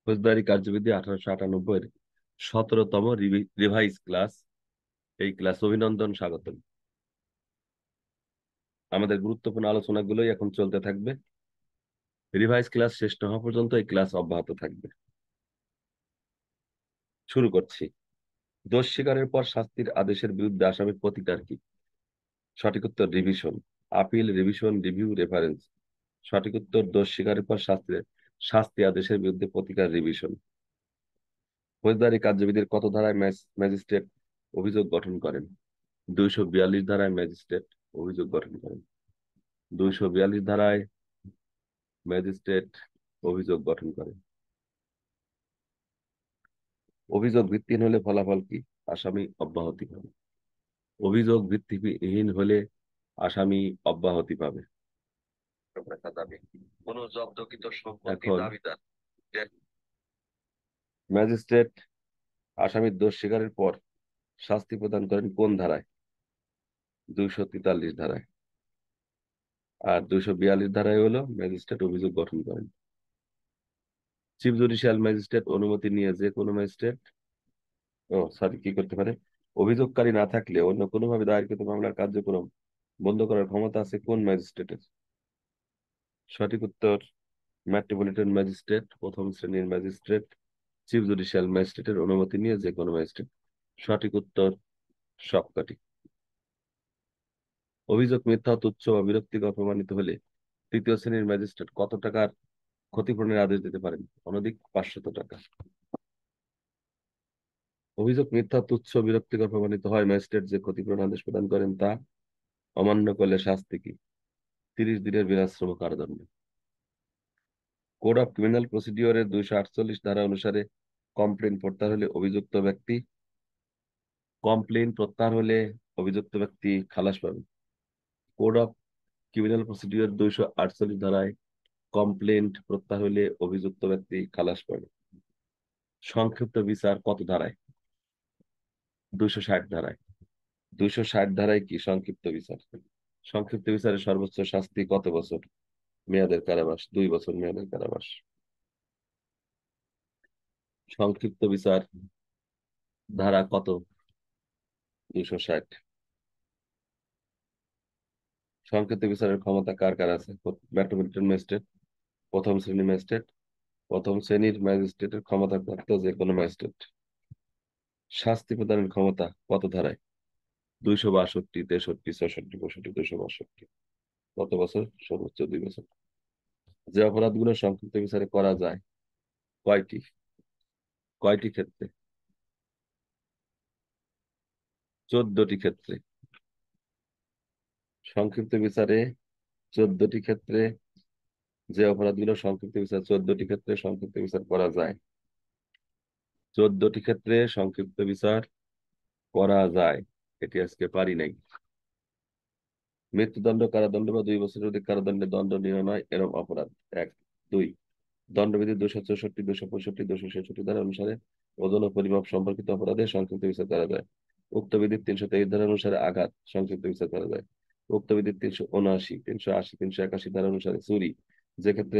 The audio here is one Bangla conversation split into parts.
ফৌজদারি কার্যবিধি 1898 17তম রিভাইজ ক্লাস। এই ক্লাস অভিনন্দন, স্বাগতম। আমাদের গুরুত্বপূর্ণ আলোচনাগুলোই এখন চলতে থাকবে। রিভাইজ ক্লাস শেষ না হওয়া পর্যন্ত এই ক্লাস অব্যাহত থাকবে। শুরু করছি। দোষ স্বীকারের পর শাস্তির আদেশের বিরুদ্ধে আসামির প্রতিকার কি? সঠিক উত্তর revision, appeal, revision, review, reference. সঠিক উত্তর দোষ স্বীকারের পর শাস্তি আদেশের বিরুদ্ধে প্রতিকার, রিভিশন। ফৌজদারি কার্যবিধির কত ধারায় ম্যাজিস্ট্রেট অভিযোগ গঠন করেন? 242 ধারায় ম্যাজিস্ট্রেট অভিযোগ গঠন করেন। 242 ধারায় ম্যাজিস্ট্রেট অভিযোগ গঠন করেন। অভিযোগ ভিত্তিহীন হলে ফলাফল কি? আসামি অব্যাহতি পাবে। অভিযোগ ভিত্তিহীন হলে আসামি অব্যাহতি পাবে। কোন জব্দকৃত সম্পত্তি দাবিদার ম্যাজিস্ট্রেট আসামির দোষ স্বীকারের পর শাস্তি প্রদান করেন কোন ধারায়? 243 ধারায়। আর 242 ধারায় হলো ম্যাজিস্ট্রেট অভিযোগ গঠন করেন। চিফ জুডিশিয়াল ম্যাজিস্ট্রেট অনুমতি নিয়ে যে কোনো ম্যাজিস্ট্রেট কি করতে পারে? অভিযোগকারী না থাকলে অন্য কোনোভাবে দায়েরকৃত মামলার কার্যক্রম বন্ধ করার ক্ষমতা আছে কোন ম্যাজিস্ট্রেটের? সঠিক উত্তর মেট্রোপলিটন ম্যাজিস্ট্রেট, প্রথম শ্রেণীর ম্যাজিস্ট্রেট, চিফ জুডিশিয়াল ম্যাজিস্ট্রেটের অনুমতি নিয়ে যে কোনো ম্যাজিস্ট্রেট। সঠিক উত্তর সবকটি। অভিযোগ মিথ্যা, তুচ্ছ বা বিরক্তিকর প্রমাণিত হলে তৃতীয় শ্রেণীর ম্যাজিস্ট্রেট কত টাকার ক্ষতিপূরণের আদেশ দিতে পারেন? অনধিক 500 টাকা। অভিযোগ মিথ্যা, তুচ্ছ, বিরক্তিকর প্রমাণিত হয়, ম্যাজিস্ট্রেট যে ক্ষতিপূরণ আদেশ প্রদান করেন তা অমান্য করলে শাস্তি কি? 30 দিনের বিনাশ্রম কারাদণ্ড। কোড অফ ক্রিমিনাল প্রসিডিওরের 248 ধারা অনুসারে কমপ্লেন প্রত্যাহার হলে অভিযুক্ত ব্যক্তি খালাস পাবে। কোড অফ ক্রিমিনাল প্রসিডিওর 248 ধারায় কমপ্লেন্ট প্রত্যাহার হলে অভিযুক্ত ব্যক্তি খালাস পাবে। সংক্ষিপ্ত বিচার কত ধারায়? 260 ধারায়। 260 ধারায় কি সংক্ষিপ্ত বিচার? সংক্ষিপ্ত বিচারের সর্বোচ্চ শাস্তি কত বছর মেয়াদের কারাবাস? 2 বছর মেয়াদের কারাবাস। সংক্ষিপ্ত বিচার ধারা কত? 260। সংক্ষিপ্ত বিচারের ক্ষমতা কার কার আছে? মেট্রোপলিটন ম্যাজিস্ট্রেট, প্রথম শ্রেণীর ম্যাজিস্ট্রেট, প্রথম শ্রেণীর ম্যাজিস্ট্রেটের ক্ষমতা প্রাপ্ত যে কোনো ম্যাজিস্ট্রেট। শাস্তি প্রদানের ক্ষমতা কত ধারায়? 262, 63, 64, 65, 262। কত বছর? সর্বোচ্চ 2 বছর। যে অপরাধগুলো সংক্ষিপ্ত বিচারে করা যায় কয়টি কয়টি ক্ষেত্রে? 14টি ক্ষেত্রে। সংক্ষিপ্ত বিচারে 14টি ক্ষেত্রে, যে অপরাধগুলো সংক্ষিপ্ত বিচার 14টি ক্ষেত্রে সংক্ষিপ্ত বিচার করা যায়। 14টি ক্ষেত্রে সংক্ষিপ্ত বিচার করা যায়। এটি আজকে পারি নাই। মৃত্যুদণ্ড, কারাদণ্ড বা 2 বছরের অধিক কারাদণ্ডের দণ্ডনীয় নয় এরকম অপরাধ। 1, 2 দণ্ডবিধি 264, 265, 266 ধারা অনুসারে ওজন ও পরিমাপ সম্পর্কিত অপরাধে সংক্ষিপ্ত বিচার করা যায়। উক্ত বিধির 323 ধারা অনুসারে আঘাত সংক্ষিপ্ত বিচার করা যায়। উক্ত বিধির 379, 380, 381 ধারা অনুসারে চুরি, যে ক্ষেত্রে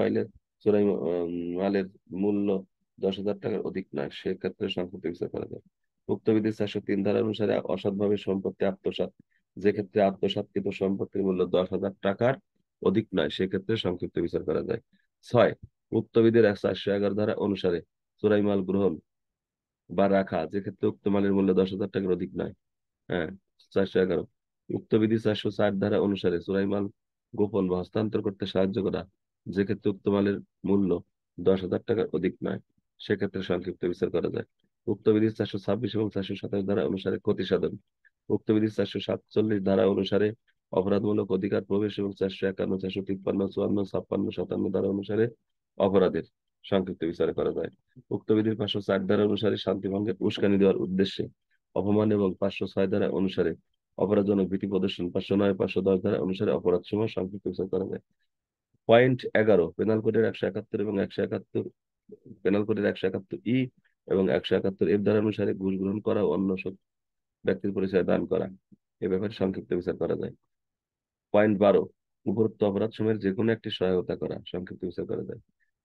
মালের মূল্য 10,000 টাকার অধিক নয় সেক্ষেত্রে সংক্ষিপ্ত বিচার করা যায়। উক্ত বিধির 403 ধারা অনুসারে অসৎভাবে সম্পত্তি আত্মসাৎ, যে ক্ষেত্রে আত্মসাৎকৃত সম্পত্তির মূল্য 10,000 টাকার অধিক নয় সেক্ষেত্রে সংক্ষিপ্ত বিচার করা যায়। 6 উক্ত বিধির 411 ধারা অনুসারে চোরাই মাল গ্রহণ বা রাখা, যে ক্ষেত্রে উক্ত মালের মূল্য 10,000 টাকার অধিক নয়। হ্যাঁ, 411। উক্ত বিধি 460 ধারা অনুসারে চোরাই মাল গোপন বা হস্তান্তর করতে সাহায্য করা, যে ক্ষেত্রে উক্ত মালের মূল্য 10,000 টাকার অধিক নয় সেক্ষেত্রে সংক্ষিপ্ত বিচার করা যায়। উক্ত বিধি 426 এবং 427 ধারা অনুসারে ক্ষতি সাধন। উক্ত বিধি 447 ধারা অনুসারে অপরাধমূলক অধিকার প্রবেশ এবং 451, 453, 54, 56, 57 ধারা অনুসারে অপরাধের সংক্ষিপ্ত বিচার করা যায়। উক্ত বিধির 504 ধারা অনুসারে শান্তি ভঙ্গের উস্কানি দেওয়ার উদ্দেশ্যে অপমান এবং 506 ধারা অনুসারে অপরাধজনক ভীতি প্রদর্শন, 509, 510 ধারা অনুসারে অপরাধ সময় সংক্ষিপ্ত বিচার করা যায়। পয়েন্ট 11 পেনাল কোডের 171 এবং 171 পেনাল কোডের 171 এবং 171 ধারা অনুসারে ঘুষ গ্রহণ করা ও অন্য ব্যক্তির পরিচয় দান করা, এ ব্যাপারে সংক্ষিপ্ত বিচার করা যায়। পয়েন্ট 12 উপরোক্ত অপরাধ সময়ের যে কোনো একটি সহায়তা করা সংক্ষিপ্ত বিচার করা যায়।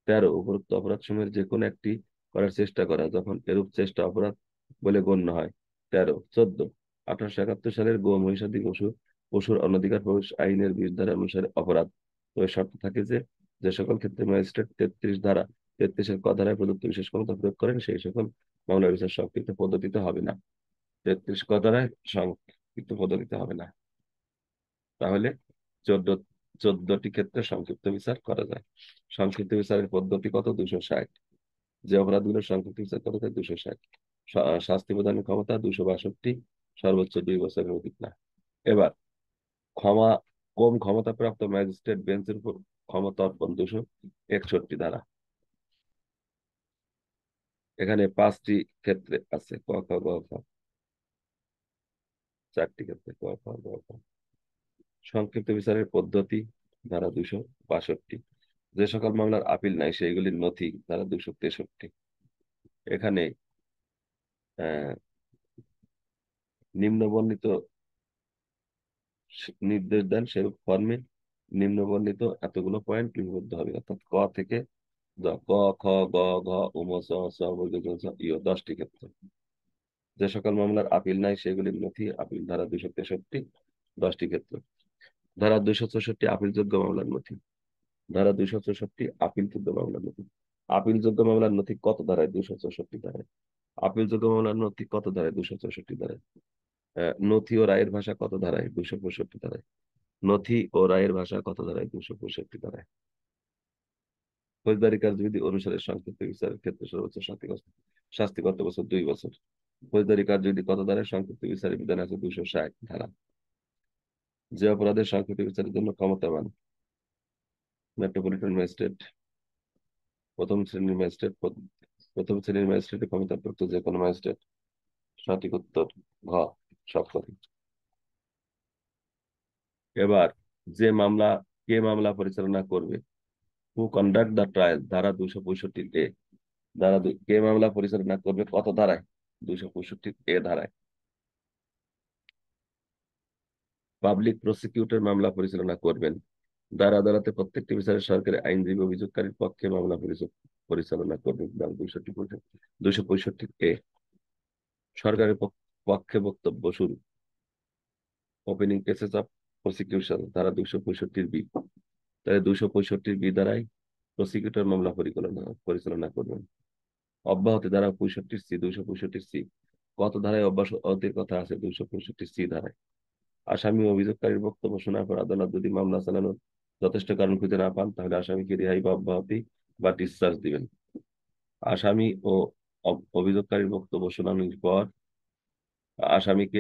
13 উপরোক্ত অপরাধ সমূহের যে কোনো একটি করার চেষ্টা করা যখন এরূপ চেষ্টা অপরাধ বলে গণ্য হয়। 14 1871 সালের গো মহিষাদি পশুর অনধিকার প্রবেশ আইনের 20 ধারা অনুসারে অপরাধ। তবে শর্ত থাকে যে যে সকল ক্ষেত্রে ম্যাজিস্ট্রেট 33 ধারা 33 ক ধারায় প্রদত্ত বিশেষ ক্ষমতা প্রয়োগ করেন সেই সকল মামলা বিচার সংক্ষিপ্ত পদ্ধতিতে হবে না। 33 ক ধারায় সংক্ষিপ্ত পদ্ধতিতে হবে না। তাহলে 14 14টি ক্ষেত্রে সংক্ষিপ্ত বিচার করা যায়। সংক্ষিপ্ত বিচারের পদ্ধতি কত? 260। যে অপরাধগুলো সংক্ষিপ্ত বিচার করা যায় 260। শাস্তি প্রদানের ক্ষমতা 262, সর্বোচ্চ 2 বছরের অধিক না। এবার ক্ষমা কম ক্ষমতাপ্রাপ্ত ম্যাজিস্ট্রেট বেঞ্চের উপর ক্ষমতা অর্পণ 261 ধারা। এখানে 5টি ক্ষেত্রে আছে, ক খ গ ঘ। 4টি ক্ষেত্রে, ক খ গ ঘ। সংক্ষিপ্ত বিচারের পদ্ধতি ধারা 262। যে সকল মামলার আপিল নাই সেইগুলির নথি ধারা 263। এখানে আহ নিম্ন বর্ণিত নির্দেশ দেন সেরূপ ফর্মে নিম্ন বর্ণিত এতগুলো পয়েন্ট লিপিবদ্ধ হবে, অর্থাৎ ক থেকে ক খ গ ঘ উম চ ছ বর্গ জ ঝ ই 10টি ক্ষেত্র। যে সকল মামলার আপিল নাই সেগুলির নথি আপিল ধারা 263, 10টি ক্ষেত্র। ধারা 264 আপিলযোগ্য মামলার নথি। ধারা 264 আপিলযোগ্য মামলার নথি। আপিলযোগ্য মামলার নথি কত ধারায়? 264 ধারায়। আপিলযোগ্য মামলার নথি কত ধারায়? 264 ধারায়। নথি ও রায়ের ভাষা কত ধারায়? 265 ধারায়। নথি ও রায়ের ভাষা কত ধারায়? 265 ধারায়। ফৌজদারি কার্যবিধি অনুসারে সংক্ষিপ্ত বিচারের ক্ষেত্রে সর্বোচ্চ শাস্তি কত বছর? 2 বছর। ফৌজদারি কার্যবিধি কত ধারায়? সংক্ষিপ্ত বিচারের বিধান আছে 260 ধারা। যে অপরাধের সংক্ষিপ্ত বিচারের জন্য ক্ষমতাবান মেট্রোপলিটন ম্যাজিস্ট্রেট, প্রথম শ্রেণীর ম্যাজিস্ট্রেটের ক্ষমতাপ্রাপ্ত যে কোনো ম্যাজিস্ট্রেট। সঠিক উত্তর ঘ, সবকটি। এবার যে মামলা, কে মামলা পরিচালনা করবে? হু কন্ডাক্ট দ্য ট্রায়াল ধারা 265 কে মামলা পরিচালনা করবে কত ধারায়? 265 ধারায়। পাবলিক প্রসিকিউটর মামলা পরিচালনা করবেন। দার আদালতে প্রত্যেকটি বিচারে সরকারি আইনজীবী অভিযোগকারীর পক্ষে মামলা পরিচালনা করবেন। 265 সরকারের পক্ষে বক্তব্য শুরু। ওপেনিং কেসেস অফ প্রসিকিউশন ধারা 265 তাহলে 265 দ্বারাই প্রসিকিউটর মামলা পরিচালনা করবেন। অব্যাহতি ধারা 265 কত ধারায় অব্যাহতির কথা আছে? 265 ধারায়। আসামি অভিযোগকারীর বক্তব্য শোনার পর আদালত যদি মামলা চালানোর যথেষ্ট কারণ খুঁজে না পান তাহলে আসামিকে রেহাই বা অব্যাহতি বা ডিসচার্জ দিবেন। আসামি ও অভিযোগকারীর বক্তব্য শোনানোর পর আসামিকে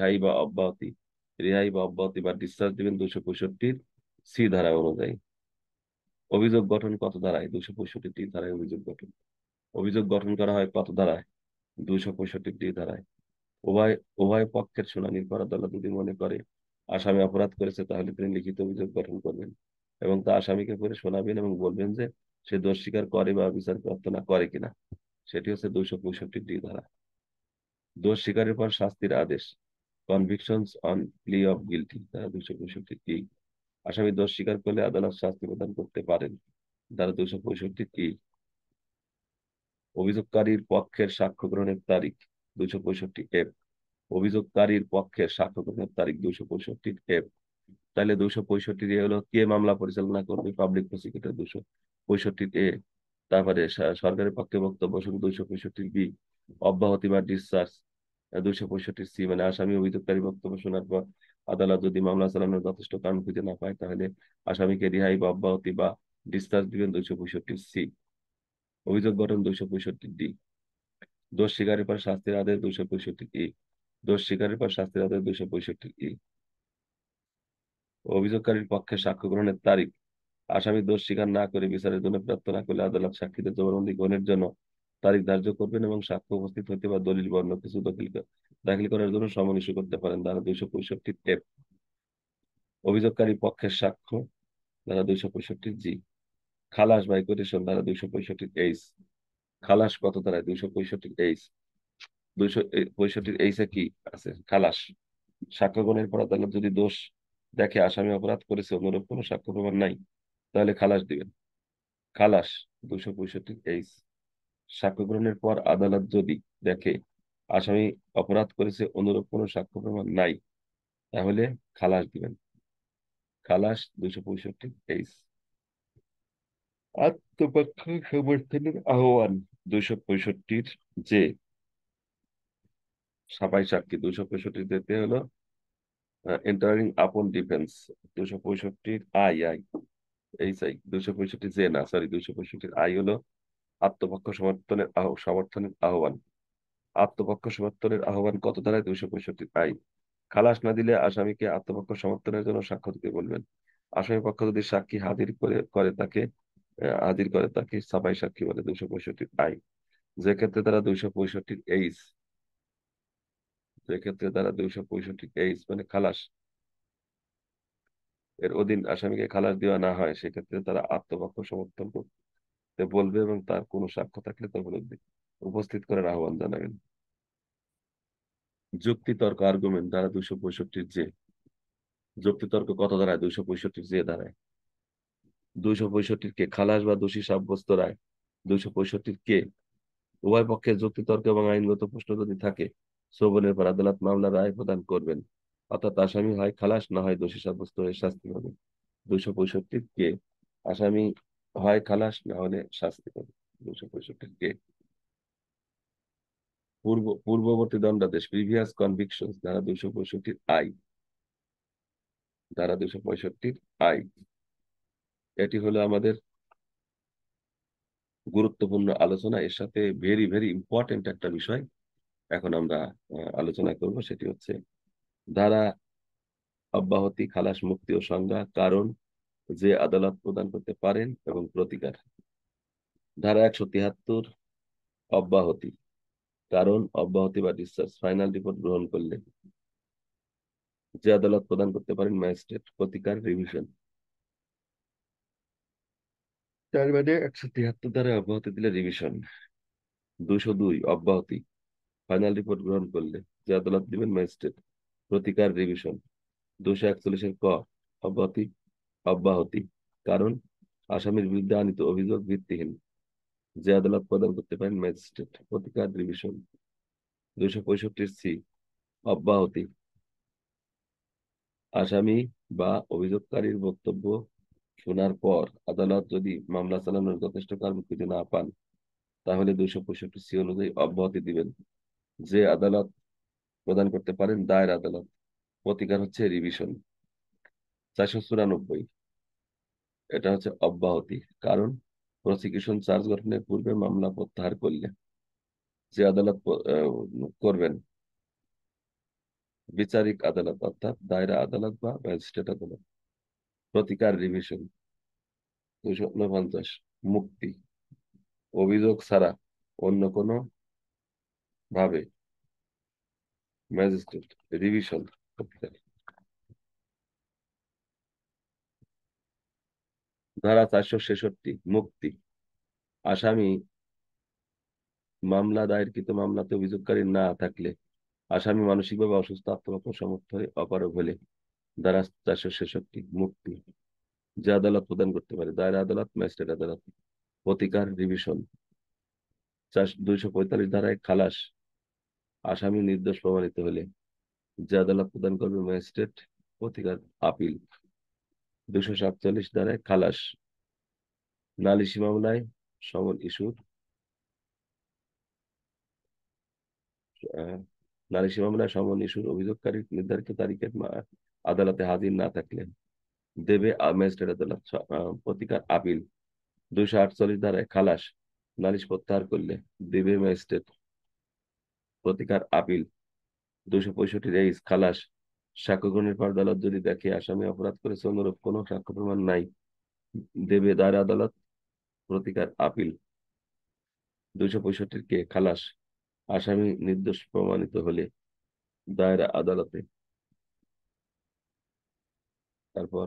রেহাই বা অব্যাহতি বা ডিসচার্জ দিবেন 265 ধারা অনুযায়ী। অভিযোগ গঠন কত ধারায়? 265 ধারায় অভিযোগ গঠন। অভিযোগ গঠন করা হয় কত ধারায়? 265 ধারায়। উভয় উভয় পক্ষের শুনানির পর আদালত যদি মনে করে আসামি অপরাধ করেছে তাহলে তিনি লিখিত অভিযোগ গঠন করবেন এবং তা আসামিকে পড়ে শোনাবেন এবং বলবেন যে সে দোষ স্বীকার করে বা বিচার প্রার্থনা করে কিনা। সেটি হচ্ছে 265 ধারা। দোষ স্বীকারের পর শাস্তির আদেশ, convictions on plea of guilty ধারা 265 আসামি দোষ স্বীকার করলে আদালত শাস্তি প্রদান করতে পারেন। ধারা 265 অভিযোগকারীর পক্ষের সাক্ষ্য গ্রহণের তারিখ 265 অভিযোগকারীর পক্ষের সাক্ষ্য গ্রহণের তারিখ 265 তাহলে 265 হলো কে মামলা পরিচালনা করবে? পাবলিক প্রসিকিউটর 265 তারপরে সরকারের পক্ষে বক্তব্য শুরু 265 অব্যাহতি বা ডিসচার্জ 265 মানে আসামি অভিযোগকারী বক্তব্য শোনার পর আদালত যদি মামলা চালানোর যথেষ্ট কারণ খুঁজে না পায় তাহলে আসামিকে রেহাই বা অব্যাহতি বা ডিসচার্জ দিবেন 265 অভিযোগ গঠন 265 দোষ স্বীকারের পর শাস্তির আদেশ 265 দোষ স্বীকারের পর শাস্তির আদেশ 265 অভিযোগকারীর পক্ষে সাক্ষ্য গ্রহণের তারিখ আসামি দোষ স্বীকার না করে বিচারের জন্য প্রার্থনা করলে আদালত সাক্ষীদের জবানবন্দি গ্রহণের জন্য তারিখ ধার্য করবেন এবং সাক্ষ্য উপস্থিত হতে বা দলিল বা অন্য কিছু দাখিল করার জন্য সমন ইস্যু করতে পারেন। ধারা 265 অভিযোগকারী পক্ষের সাক্ষ্য ধারা 265 খালাস বাই কোটেশন ধারা 265 খালাস কত ধারায়? 265 265 কি আছে? খালাস সাক্ষ্য গ্রহণের পর আদালত যদি দোষ দেখে আসামি অপরাধ করেছে অনুরূপ কোনো সাক্ষ্য প্রমাণ নাই তাহলে খালাস দিবেন। খালাস 265H। সাক্ষ্য গ্রহণের পর আদালত যদি দেখে আসামি অপরাধ করেছে অনুরূপ কোনো সাক্ষ্য প্রমাণ নাই, তাহলে খালাস দিবেন। খালাস 265H। আত্মপক্ষ সমর্থনের আহ্বান 265 যে। সাফাই সাক্ষী 265 যেতে হলো এন্টারিং আপন ডিফেন্স। 265 আই এই চাই 265 যে না, সরি 265 হলো আত্মপক্ষ সমর্থনের আহ্বান। আত্মপক্ষ সমর্থনের আহ্বান কত ধারায়? 265 খালাস না দিলে আসামিকে আত্মপক্ষ সমর্থনের জন্য সাক্ষ্য দিতে বলবেন। আসামি পক্ষ যদি সাক্ষী হাজির করে তাকে সাফাই সাক্ষী বলে 265 যে ক্ষেত্রে তারা 265H। যে ক্ষেত্রে তারা 265H মানে খালাস এর অধীন আসামিকে খালাস দেওয়া না হয়, সেক্ষেত্রে তারা আত্মপক্ষ সমর্থন করতে বলবে এবং তার কোনো সাক্ষ্য থাকলে তা উপস্থিত করার আহ্বান জানাবেন। যুক্তিতর্ক আর্গুমেন্ট ধারা 265 যে। যুক্তিতর্ক কত ধারায়? 265 যে ধারায়। 265 কে খালাস বা দোষী সাব্যস্ত রায়। 265 কে উভয় পক্ষের যুক্তিতর্ক এবং আইনগত প্রশ্ন যদি থাকে, শ্রবণের পর আদালত মামলার রায় প্রদান করবেন। অর্থাৎ আসামি হয় খালাস, না হয় দোষী সাব্যস্ত হয়ে শাস্তি পাবে। 265 কে আসামি হয় খালাস, না হলে শাস্তি পাবে। 265 কে পূর্ববর্তী দণ্ডাদেশ প্রিভিয়াস কনভিকশন ধারা 265 ধারা 265 এটি হলো আমাদের গুরুত্বপূর্ণ আলোচনা। এর সাথে ভেরি ভেরি ইম্পর্টেন্ট একটা বিষয় এখন আমরা আলোচনা করব, সেটি হচ্ছে ধারা অব্যাহতি, খালাস, মুক্তি ও সংজ্ঞা, কারণ, যে আদালত প্রদান করতে পারেন এবং প্রতিকার। ধারা 173 অব্যাহতি। কারণ, অব্যাহতি বা ডিসচার্জ ফাইনাল রিপোর্ট গ্রহণ করলে যে আদালত প্রদান করতে পারেন ম্যাজিস্ট্রেট। প্রতিকার রিভিশন। তার মানে 173 ধারা অব্যাহতি দিলে রিভিশন। 202 অব্যাহতি। ফাইনাল রিপোর্ট গ্রহণ করলে যে আদালত দিবেন ম্যাজিস্ট্রেট। প্রতিকার রিভিশন। 241 ক অব্যাহতি। অব্যাহতি কারণ, আসামির বিরুদ্ধে আনীত অভিযোগ ভিত্তিহীন, যে আদালত প্রদান করতে পারেন ম্যাজিস্ট্রেট। প্রতিকার রিভিশন। 265 অব্যাহতি আসামি বা অভিযোগকারীর বক্তব্য শোনার পর আদালত যদি মামলা চালানোর যথেষ্ট কারণ খুঁজে না পান, তাহলে 265 অনুযায়ী অব্যাহতি দিবেন। যে আদালত প্রদান করতে পারেন দায়ের আদালত। প্রতিকার হচ্ছে রিভিশন। 494 এটা হচ্ছে অব্যাহতি কারণ, প্রসিকিউশন চার্জ গঠনের পূর্বে মামলা প্রত্যাহার করলে যে আদালত করবেন বিচারিক আদালত, অর্থাৎ দায়রা আদালত বা ম্যাজিস্ট্রেট আদালত। প্রতিকার রিভিশন। 249 মুক্তি অভিযোগ ছাড়া অন্য কোনো ভাবে ম্যাজিস্ট্রেট রিভিশন। প্রতিকার। ধারা 466 মুক্তি আসামি মামলা দায়েরকৃত মামলাতে অভিযোগকারী না থাকলে, আসামি মানসিকভাবে অসুস্থ, আত্মপক্ষ সমর্থ হয়ে অপারগ হলে ধারা 466 মুক্তি যে আদালত প্রদান করতে পারে দায়রা আদালত, ম্যাজিস্ট্রেট আদালত। প্রতিকার রিভিশন। 245 ধারায় খালাস আসামি নির্দোষ প্রমাণিত হলে যে আদালত প্রদান করবে ম্যাজিস্ট্রেট। প্রতিকার আপিল। 247 ধারায় খালাস নালিশি মামলায় সমন ইস্যুর আহ, নালিশি মামলায় সমন ইস্যুর অভিযোগকারী নির্ধারিত তারিখে আদালতে হাজির না থাকলে দেবে ম্যাজিস্ট্রেট আদালত। প্রতিকার আপিল। 248 ধারায় খালাস নালিশ প্রত্যাহার করলে দেবে ম্যাজিস্ট্রেট। প্রতিকার আপিল। 265 খালাস সাক্ষ্য গ্রহণের পর আদালত যদি দেখে আসামি অপরাধ করেছে অনুরূপ কোনো সাক্ষ্য প্রমাণ নাই, দেবে দায়রা আদালত। প্রতিকার আপিল। 265 খালাস আসামি নির্দোষ প্রমাণিত হলে দায়রা আদালতে। তারপর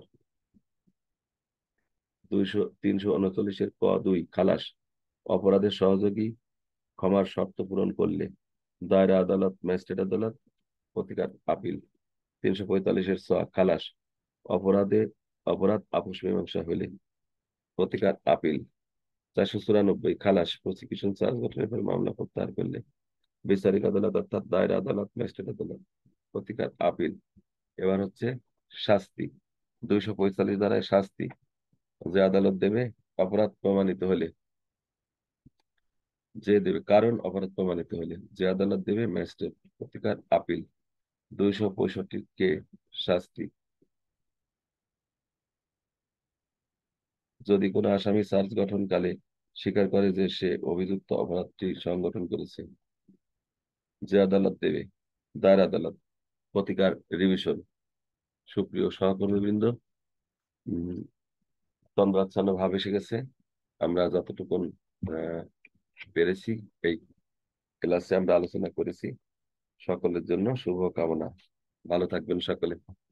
339 খালাস অপরাধের সহযোগী ক্ষমার শর্ত পূরণ করলে দায়রা আদালত, ম্যাজিস্ট্রেট আদালত। প্রতিকার আপিল। 345 খালাস অপরাধ আপোষ মীমাংসা হলে প্রতিকার আপিল। 494 খালাস, প্রসিকিউশন চার্জ গঠনের পর মামলা প্রত্যাহার করলে বিচারিক আদালত অর্থাৎ দায়রা আদালত, ম্যাজিস্ট্রেট আদালত, প্রতিকার আপিল। এবার হচ্ছে শাস্তি। 245 ধারায় শাস্তি যে আদালত দেবে অপরাধ প্রমাণিত হলে, যে দেবে কারণ অপরাধ প্রমাণিত হলে যে আদালত দেবে ম্যাজিস্ট্রেট, প্রতিকার আপিল। 265 শাস্তি, যদি কোনো আসামি চার্জ গঠনকালে স্বীকার করে যে সে অভিযুক্ত অপরাধটি সংগঠন করেছে, যে আদালত দেবে দায়ের আদালত, প্রতিকার রিভিশন। সুপ্রিয় সহকর্মীবৃন্দ, উম, তন্দ্রাচ্ছন্ন ভাব এসে গেছে। আমরা যতটুকু আহ, পেরেছি এই ক্লাসে আমরা আলোচনা করেছি। সকলের জন্য শুভ কামনা। ভালো থাকবেন সকলে।